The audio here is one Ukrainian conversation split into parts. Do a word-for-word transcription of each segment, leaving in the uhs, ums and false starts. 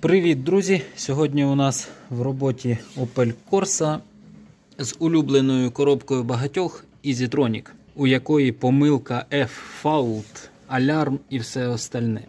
Привіт, друзі! Сьогодні у нас в роботі Opel Corsa з улюбленою коробкою багатьох EasyTronic, у якої помилка F-Fault, алярм і все остальне.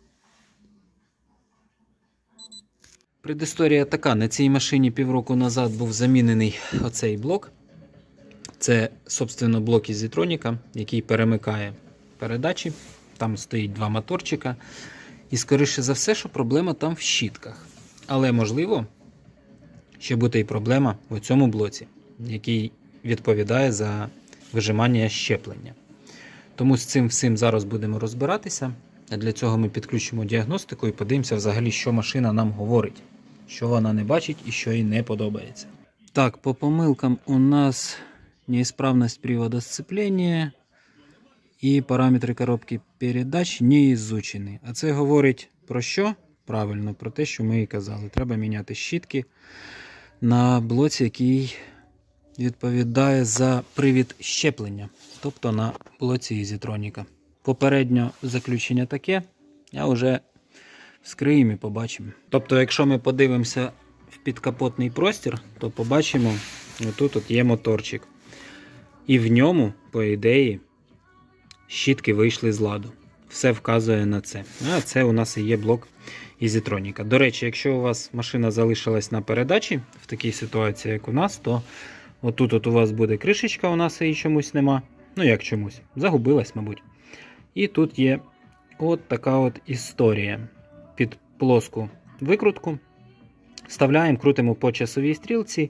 Предісторія така: на цій машині півроку назад був замінений оцей блок. Це, собственно, блок EasyTronic, який перемикає передачі. Там стоїть два моторчика. І, скоріше за все, що проблема там в щітках. Але, можливо, ще буде і проблема в цьому блоці, який відповідає за вижимання щеплення. Тому з цим всім зараз будемо розбиратися. А для цього ми підключимо діагностику і подивимося взагалі, що машина нам говорить. Що вона не бачить і що їй не подобається. Так, по помилкам у нас неисправність привода сцепления і параметри коробки передач не ізучені. А це говорить про що? Правильно, про те, що ми і казали. Треба міняти щітки на блоці, який відповідає за привід щеплення. Тобто на блоці EasyTronic. Попередньо заключення таке, а вже вскриємо і побачимо. Тобто, якщо ми подивимося в підкапотний простір, то побачимо, отут от є моторчик. І в ньому, по ідеї, щітки вийшли з ладу. Все вказує на це. А це у нас і є блок EasyTronic. До речі, якщо у вас машина залишилась на передачі, в такій ситуації, як у нас, то отут от у вас буде кришечка, у нас її чомусь нема. Ну як чомусь, загубилась, мабуть. І тут є от така от історія. Під плоску викрутку вставляємо, крутимо по часовій стрілці.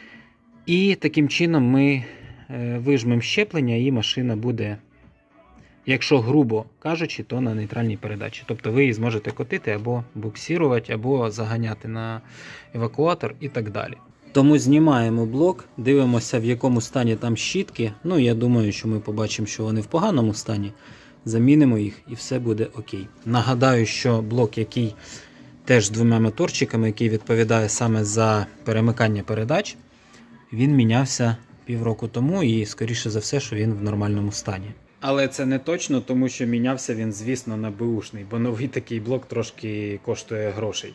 І таким чином ми вижмемо щеплення і машина буде, якщо грубо кажучи, то на нейтральній передачі. Тобто ви її зможете котити або буксирувати, або заганяти на евакуатор і так далі. Тому знімаємо блок, дивимося, в якому стані там щітки. Ну, я думаю, що ми побачимо, що вони в поганому стані. Замінимо їх і все буде окей. Нагадаю, що блок, який теж з двома моторчиками, який відповідає саме за перемикання передач, він мінявся півроку тому і, скоріше за все, що він в нормальному стані. Але це не точно, тому що мінявся він, звісно, на беушний, бо новий такий блок трошки коштує грошей.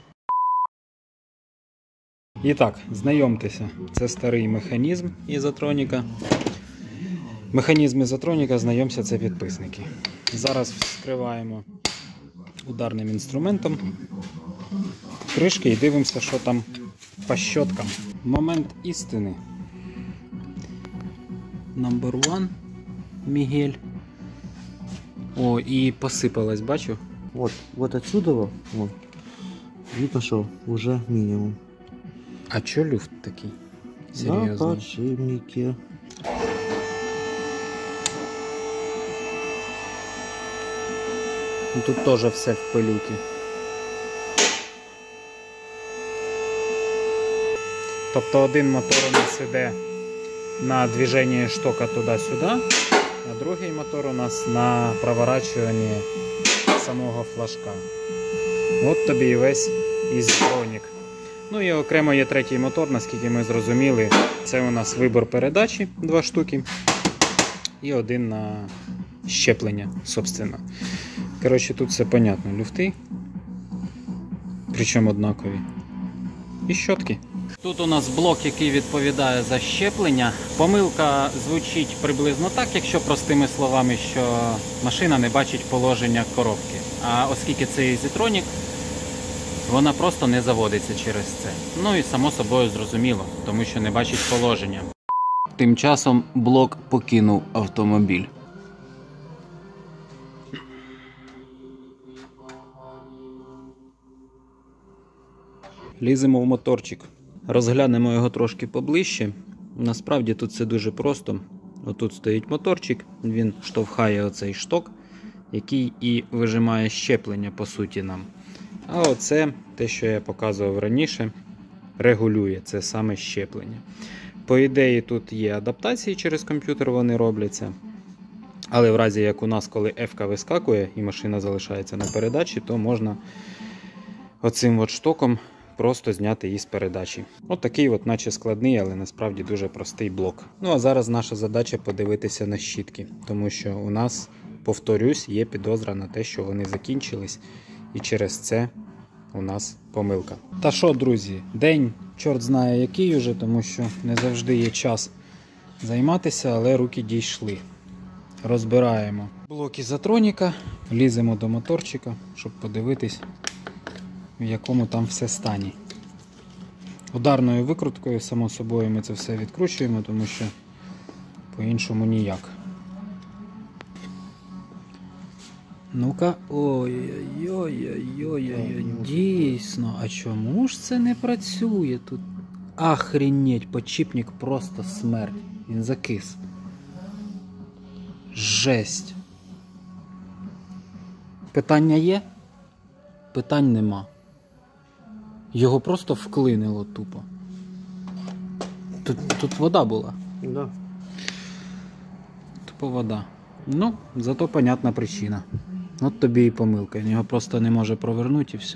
І так, знайомтеся, це старий механізм EasyTronic. Механізм EasyTronic, знайомся, це підписники. Зараз вскриваємо ударним інструментом кришки і дивимося, що там по щоткам. Момент істини. Number one. Мігель. О, и посыпалось, бачу. Вот, вот отсюда вот, и пошел уже минимум. А чё люфт такий? Серьезно? На подшипнике. Ну, тут тоже все в пилюки. Тобто один мотор у нас іде на движение штока туди-сюди, а другий мотор у нас на проворачування самого флажка. От тобі і весь EasyTronic. Ну і окремо є третій мотор, наскільки ми зрозуміли. Це у нас вибор передачі, два штуки. І один на щеплення, собственно. Коротше, тут все понятно. Люфти. Причому однакові. І щотки. Тут у нас блок, який відповідає за щеплення. Помилка звучить приблизно так, якщо простими словами, що машина не бачить положення коробки. А оскільки це EasyTronic, вона просто не заводиться через це. Ну і само собою зрозуміло, тому що не бачить положення. Тим часом блок покинув автомобіль. Ліземо в моторчик. Розглянемо його трошки поближче. Насправді тут все дуже просто. Отут стоїть моторчик, він штовхає оцей шток, який і вижимає щеплення, по суті, нам. А оце, те, що я показував раніше, регулює це саме щеплення. По ідеї, тут є адаптації, через комп'ютер вони робляться. Але в разі, як у нас, коли F-ка вискакує і машина залишається на передачі, то можна оцим от штоком просто зняти її з передачі. От такий от наче складний, але насправді дуже простий блок. Ну а зараз наша задача подивитися на щітки, тому що у нас, повторюсь, є підозра на те, що вони закінчились, і через це у нас помилка. Та що, друзі, день чорт знає який уже, тому що не завжди є час займатися, але руки дійшли. Розбираємо блоки затроніка, ліземо до моторчика, щоб подивитись, в якому там все стані. Ударною викруткою, само собою, ми це все відкручуємо, тому що по-іншому ніяк. Ну-ка, ой-ой-ой-ой-ой, дійсно, а чому ж це не працює тут? Охренеть, подшипник просто смерть, він закис. Жесть. Питання є? Питань нема. Його просто вклинило тупо. Тут, тут вода була. Да. Тупо вода. Ну, зато понятна причина. От тобі і помилка. Він його просто не може провернути і все.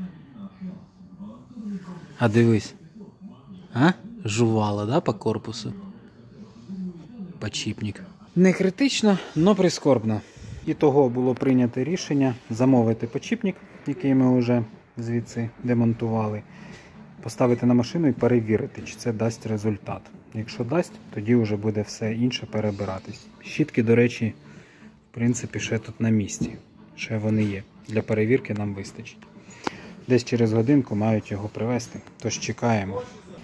А дивись. А? Жувало, да, по корпусу? Подшипник. Не критично, но прискорбно. І того було прийнято рішення замовити подшипник, який ми вже звідси демонтували, поставити на машину і перевірити, чи це дасть результат. Якщо дасть, тоді вже буде все інше перебиратись. Щітки, до речі, в принципі, ще тут на місці. Ще вони є. Для перевірки нам вистачить. Десь через годинку мають його привезти, тож чекаємо.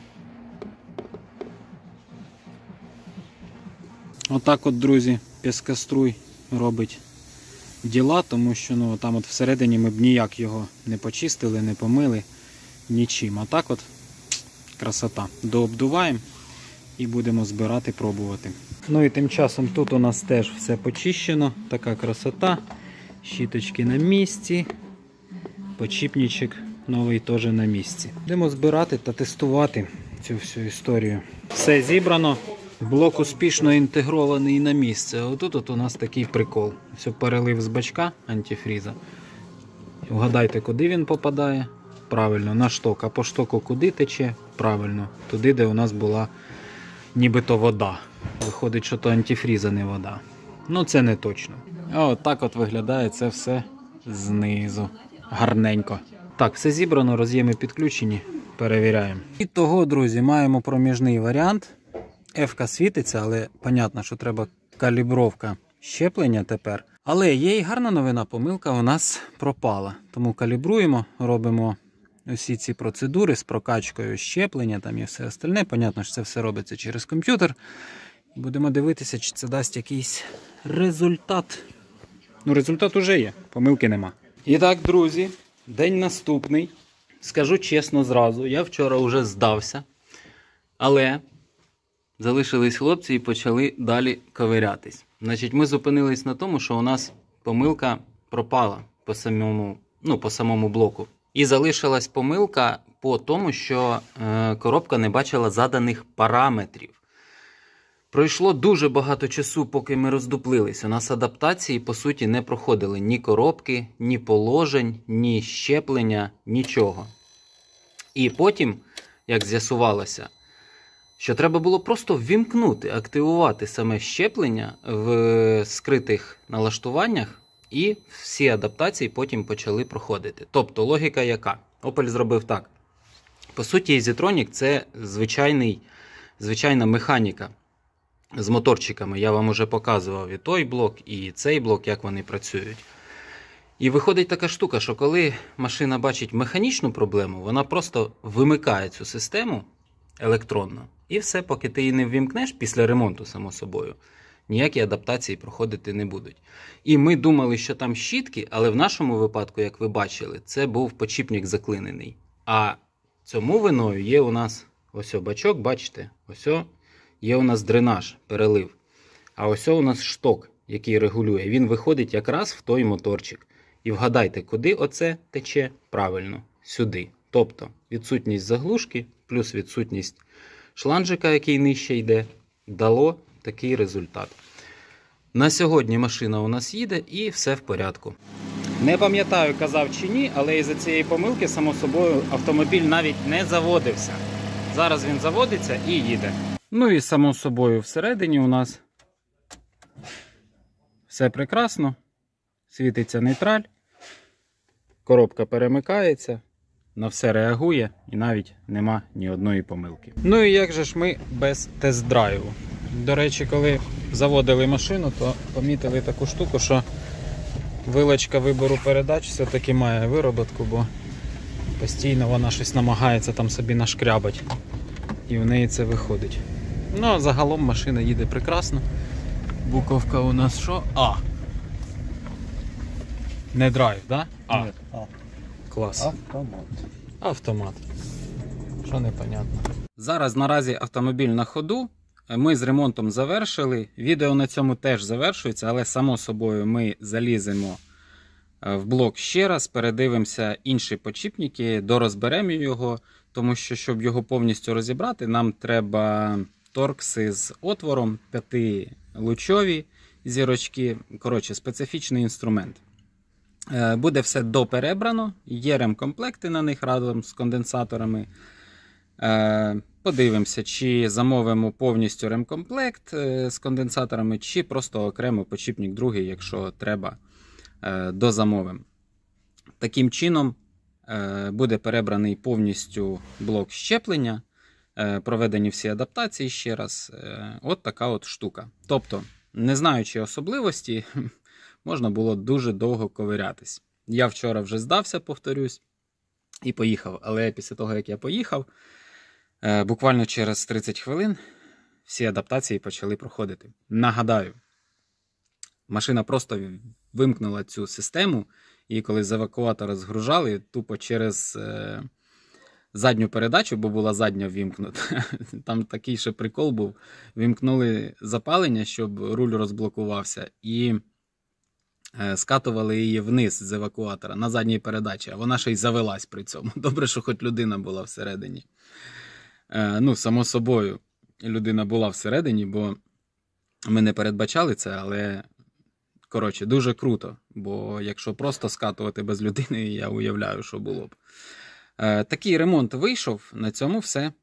Отак от, друзі, піскоструй робить діла, тому що ну, там от всередині ми б ніяк його не почистили, не помили, нічим. А так от красота. Дообдуваємо і будемо збирати, пробувати. Ну і тим часом тут у нас теж все почищено, така красота. Щіточки на місці, подшипничок новий теж на місці. Будемо збирати та тестувати цю всю історію. Все зібрано. Блок успішно інтегрований на місце. Отут от у нас такий прикол. Все, перелив з бачка антифріза. Вгадайте, куди він попадає? Правильно, на шток. А по штоку куди тече? Правильно, туди, де у нас була нібито вода. Виходить, що то антифріза, не вода. Ну, це не точно. А от так от виглядає це все знизу. Гарненько. Так, все зібрано, роз'єми підключені. Перевіряємо. І того, друзі, маємо проміжний варіант. Ефка світиться, але понятно, що треба калібровка щеплення тепер. Але є і гарна новина, помилка у нас пропала. Тому калібруємо, робимо усі ці процедури з прокачкою щеплення там і все остальне. Понятно, що це все робиться через комп'ютер. Будемо дивитися, чи це дасть якийсь результат. Ну, результат уже є, помилки нема. І так, друзі, день наступний. Скажу чесно зразу, я вчора вже здався, але залишились хлопці і почали далі ковирятись. Значить, ми зупинились на тому, що у нас помилка пропала по самому, ну, по самому блоку. І залишилась помилка по тому, що е, коробка не бачила заданих параметрів. Пройшло дуже багато часу, поки ми роздуплились. У нас адаптації, по суті, не проходили ні коробки, ні положень, ні щеплення, нічого. І потім, як з'ясувалося, що треба було просто ввімкнути, активувати саме щеплення в скритих налаштуваннях, і всі адаптації потім почали проходити. Тобто логіка яка? Opel зробив так. По суті, EasyTronic – це звичайний, звичайна механіка з моторчиками. Я вам уже показував і той блок, і цей блок, як вони працюють. І виходить така штука, що коли машина бачить механічну проблему, вона просто вимикає цю систему електронно. І все, поки ти її не ввімкнеш, після ремонту, само собою, ніякі адаптації проходити не будуть. І ми думали, що там щітки, але в нашому випадку, як ви бачили, це був подшипник заклинений. А цьому виною є у нас ось бачок, бачите, ось є у нас дренаж, перелив. А ось у нас шток, який регулює. Він виходить якраз в той моторчик. І вгадайте, куди оце тече? Правильно, сюди. Тобто відсутність заглушки плюс відсутність шланжика, який нижче йде, дало такий результат. На сьогодні машина у нас їде і все в порядку. Не пам'ятаю, казав чи ні, але із-за цієї помилки, само собою, автомобіль навіть не заводився. Зараз він заводиться і їде. Ну і само собою всередині у нас все прекрасно. Світиться нейтраль, коробка перемикається, на все реагує і навіть нема ні одної помилки. Ну і як же ж ми без тест-драйву? До речі, коли заводили машину, то помітили таку штуку, що вилочка вибору передач все-таки має вироботку, бо постійно вона щось намагається там собі нашкрябати. І в неї це виходить. Ну, а загалом машина їде прекрасно. Буковка у нас що? А. Не драйв, да? А. Ні, а. Клас. Автомат. Автомат. Що непонятно. Зараз наразі автомобіль на ходу. Ми з ремонтом завершили. Відео на цьому теж завершується, але само собою ми заліземо в блок ще раз, передивимося інші подшипники, дорозберемо його, тому що, щоб його повністю розібрати, нам треба торкси з отвором, п'ятилучові зірочки. Коротше, специфічний інструмент. Буде все доперебрано, є ремкомплекти на них разом з конденсаторами. Подивимося, чи замовимо повністю ремкомплект з конденсаторами, чи просто окремо подшипник другий, якщо треба, дозамовимо. Таким чином буде перебраний повністю блок щеплення, проведені всі адаптації ще раз. От така от штука. Тобто, не знаючи особливості, можна було дуже довго ковирятись. Я вчора вже здався, повторюсь, і поїхав. Але після того, як я поїхав, буквально через тридцять хвилин всі адаптації почали проходити. Нагадаю, машина просто вимкнула цю систему, і коли з евакуатора згружали, тупо через е, задню передачу, бо була задня ввімкнута, там такий ще прикол був, вимкнули запалення, щоб руль розблокувався, і е, скатували її вниз з евакуатора на задній передачі, а вона ще й завелась при цьому. Добре, що хоч людина була всередині. Е, ну, само собою, людина була всередині, бо ми не передбачали це, але... Коротше, дуже круто, бо якщо просто скатувати без людини, я уявляю, що було б. Е, такий ремонт вийшов, на цьому все.